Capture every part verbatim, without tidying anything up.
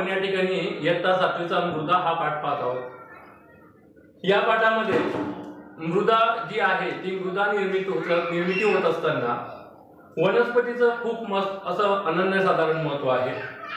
आपण या ठिकाणी इयत्ता सातवीचा मृदा हा पाठ पाहत आहोत। या पाठामध्ये मृदा जी आहे ती मृदा निर्मिती होत निर्मिती होत असताना वनस्पतीचं खूप मस्त असं अनन्यसाधारण महत्व आहे।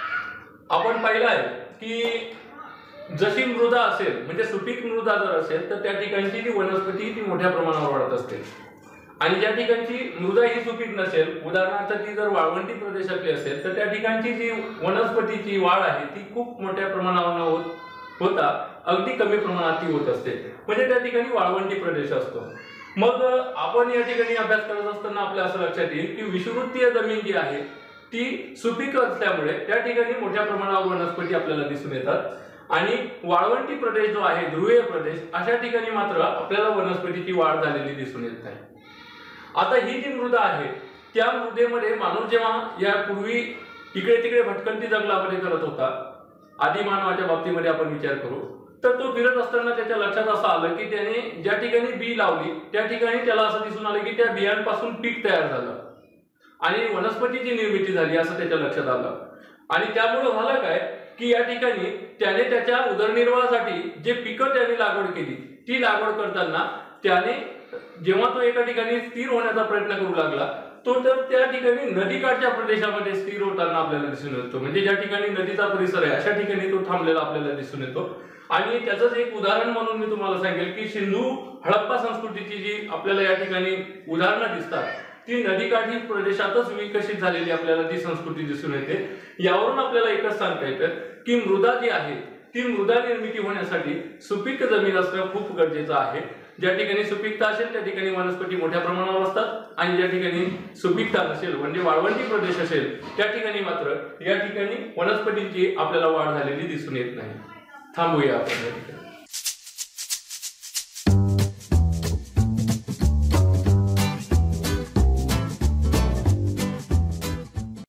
आपण पाहिलं आहे की जशी मृदा असेल म्हणजे सुपीक मृदा जर असेल तर त्या ठिकाणची जी वनस्पती ती मोठ्या प्रमाणावर वाढत असते आणि ज्या ठिकाणची मृदा ही सुपीक नसेल, उदाहरणार्थ ती जर वाळवंटी प्रदेशातली असेल तर त्या ठिकाणची जी वनस्पतीची वाढ आहे ती खूप मोठ्या प्रमाणावर होत होता अगदी कमी प्रमाणात ती होत असते, म्हणजे त्या ठिकाणी वाळवंटी प्रदेश असतो। मग आपण या ठिकाणी अभ्यास करत असताना आपल्या असं लक्षात येईल की विषुवृत्तीय जमीन जी आहे ती सुपीक असल्यामुळे त्या ठिकाणी मोठ्या प्रमाणावर वनस्पती आपल्याला दिसून येतात आणि वाळवंटी प्रदेश जो आहे ध्रुवीय प्रदेश अशा ठिकाणी मात्र आपल्याला वनस्पतीची वाढ झालेली दिसून येत नाही। आता ही जी मृदा आहे त्या मृदेमध्ये माणूस जेव्हा यापूर्वी इकडे तिकडे भटकंती जंगलामध्ये करत होता, आदिमानवाच्या बाबतीमध्ये आपण विचार करू तर तो फिरत असताना त्याच्या लक्षात असं आलं की त्याने ज्या ठिकाणी बी लावली त्या ठिकाणी त्याला असं दिसून आलं की त्या बियांपासून पीक तयार झालं आणि वनस्पतीची निर्मिती झाली असं त्याच्या लक्षात आलं। आणि त्यामुळे झालं काय की या ठिकाणी त्याने त्याच्या उदरनिर्वाहासाठी जे पिकं त्याने लागवड केली ती लागवड करताना त्याने जेव्हा तो एका ठिकाणी स्थिर होण्याचा प्रयत्न करू लागला तो तर त्या ठिकाणी नदीकाठच्या प्रदेशामध्ये स्थिर होताना आपल्याला दिसून येतो, म्हणजे ज्या ठिकाणी नदीचा परिसर आहे अशा ठिकाणी तो थांबलेला आपल्याला दिसून येतो। आणि त्याचंच एक उदाहरण म्हणून मी तुम्हाला सांगेल की सिंधू हडप्पा संस्कृतीची जी आपल्याला या ठिकाणी उदाहरणं दिसतात ती नदीकाठी प्रदेशातच विकसित झालेली आपल्याला ती संस्कृती दिसून येते। यावरून आपल्याला एकच सांगता येतं की मृदा जी आहे ती मृदा निर्मिती होण्यासाठी सुपीक जमीन असणं खूप गरजेचं आहे। ज्या ठिकाणी सुपीकता असेल त्या ठिकाणी वनस्पती मोठ्या प्रमाणावर असतात आणि ज्या ठिकाणी सुपीकता नसेल म्हणजे वाळवंटी प्रदेश असेल त्या ठिकाणी मात्र या ठिकाणी वनस्पतींची आपल्याला वाढ झालेली दिसून येत नाही। थांबूया आपण या ठिकाणी।